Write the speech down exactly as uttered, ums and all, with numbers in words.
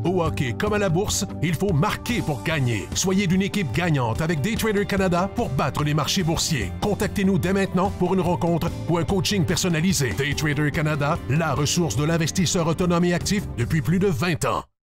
Au hockey comme à la bourse, il faut marquer pour gagner. Soyez d'une équipe gagnante avec Daytrader Canada pour battre les marchés boursiers. Contactez-nous dès maintenant pour une rencontre ou un coaching personnalisé. Daytrader Canada, la ressource de l'investisseur autonome et actif depuis plus de vingt ans.